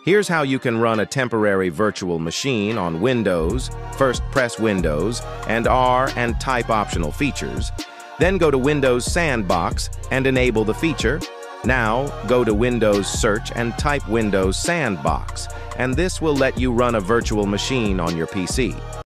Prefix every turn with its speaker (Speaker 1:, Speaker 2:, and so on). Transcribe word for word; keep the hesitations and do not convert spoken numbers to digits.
Speaker 1: Here's how you can run a temporary virtual machine on Windows. First, press Windows and R and type optional features. Then go to Windows Sandbox and enable the feature. Now, go to Windows Search and type Windows Sandbox, and this will let you run a virtual machine on your P C.